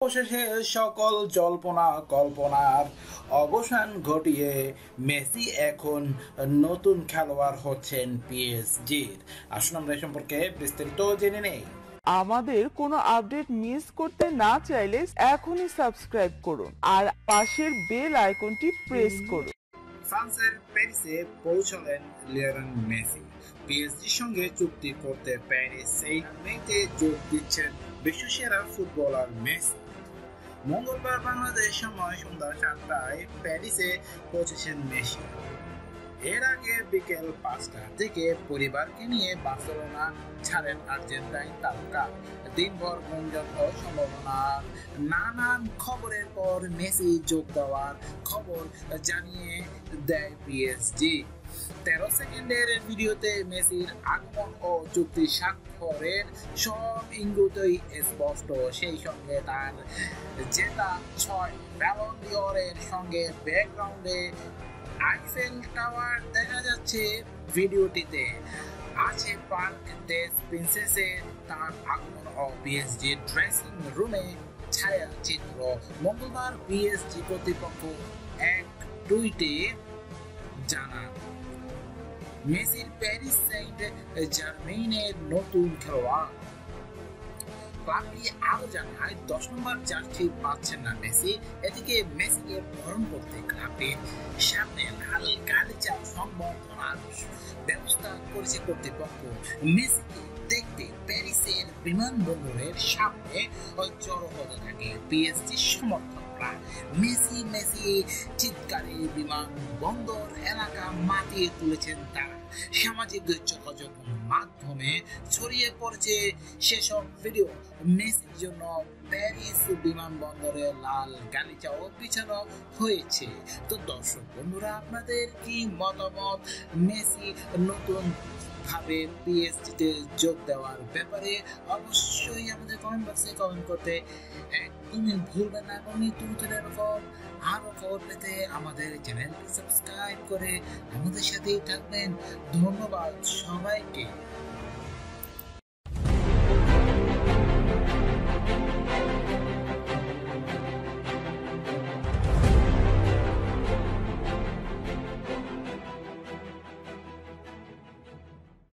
অবশেষে সকল জল্পনা কল্পনার অবসান ঘটিয়ে মেসি এখন নতুন খেলোয়াড় হচ্ছেন পিএসজির। আসুন আমরা এ সম্পর্কে বিস্তারিত জেনে নেই। আমাদের কোনো আপডেট মিস করতে না চাইলে এখনই সাবস্ক্রাইব করুন আর পাশের বেল আইকনটি প্রেস করুন। ফ্রান্সের প্যারিসে পৌঁছলেন লিওনেল মেসি। পিএসজির সঙ্গে চুক্তি করতে প্যারিস সেইন্ট-ম্যার্টিনে যোগ দিচ্ছেন বিশ্বসেরা ফুটবলার মেসি। মঙ্গলবার বাংলাদেশ সময় সন্ধ্যা 7টায় প্যারিসে পৌঁছেছেন মেসি। এর আগে বিকেল 5টা থেকে পরিবারকে নিয়ে বার্সেলোনা ছাড়েন আর্জেন্টাইন তারকা। দিনভর গুঞ্জন ও সম্ভাবনার নানান খবরের পর মেসি যোগ দেওয়ার খবর জানিয়ে দেয় পিএসজি। 13 সেকেন্ডের ভিডিওতে মেসির আগমন ও চুক্তি স্বাক্ষরের সব ইঙ্গিতই স্পষ্ট। সেই সঙ্গে তার জেতা 6 ব্যালন ডি'অরের সঙ্গে ব্যাকগ্রাউন্ডে আইফেল টাওয়ার দেখা যাচ্ছে। ভিডিওটিতে আছে পার্ক ডেস প্রিন্সেসে তার আগমন ও পিএসজি ড্রেসিং রুমে ছায়াচিত্র। মঙ্গলবার পিএসজি কর্তৃপক্ষ এক টুইটে জানান, মেসির প্যারিস সেন্ট জার্মেইনের নতুন খেলোয়াড়। ক্লাবটি আরো জানায় 10 নম্বর জার্সি পাচ্ছেন না মেসি। এদিকে মেসিকে বরণ করতে ক্লাবটির সামনে লাল গালিচা সংবর্ধনার ব্যবস্থা করেছে কর্তৃপক্ষ। মেসিকে দেখতে প্যারিসের বিমানবন্দরের সামনে জড়ো হতে থাকে পিএসজি সমর্থকরা। মেসি মেসি চিৎকারে বিমানবন্দর এলাকা মাতিয়ে তুলেছেন তারা। সামাজিক যোগাযোগ মাধ্যমে ছড়িয়ে পড়েছে সেসব ভিডিও। মেসির জন্য প্যারিস বিমানবন্দরে লাল গালিচাও বিছানো হয়েছে। তো দর্শক বন্ধুরা, আপনাদের কি মতামত মেসি নতুন ভাবে পিএসজিতে যোগ দেওয়ার ব্যাপারে? অবশ্যই আমাদের কমেন্ট বক্সে কমেন্ট করতে একদমই ভুলবেন না। এবং নিত্য এরকম আরো খবর পেতে আমাদের চ্যানেলটি সাবস্ক্রাইব করে আমাদের সাথেই থাকবেন। ধন্যবাদ সবাইকে।